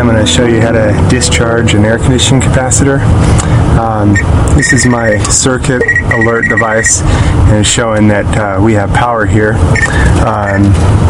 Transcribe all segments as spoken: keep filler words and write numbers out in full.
I'm going to show you how to discharge an air conditioning capacitor. Um, this is my circuit alert device, and it's showing that uh, we have power here. Um,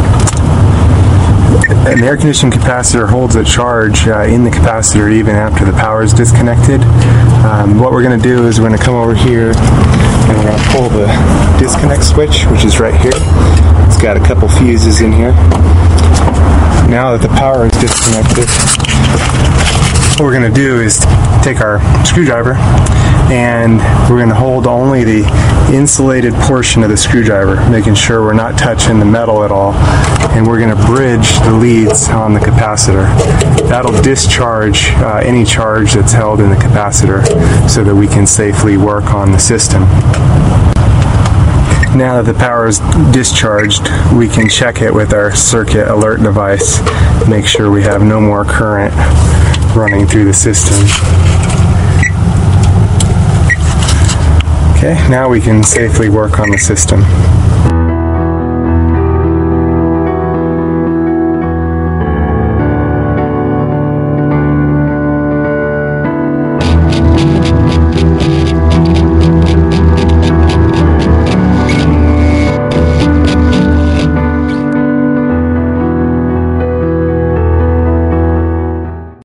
an air conditioning capacitor holds a charge uh, in the capacitor even after the power is disconnected. Um, what we're going to do is we're going to come over here and we're going to pull the disconnect switch, which is right here. It's got a couple fuses in here. Now that the power is disconnected, what we're going to do is take our screwdriver and we're going to hold only the insulated portion of the screwdriver, making sure we're not touching the metal at all, and we're going to bridge the leads on the capacitor. That'll discharge uh, any charge that's held in the capacitor so that we can safely work on the system. Now that the power is discharged, we can check it with our circuit alert device, make sure we have no more current running through the system. Okay, now we can safely work on the system.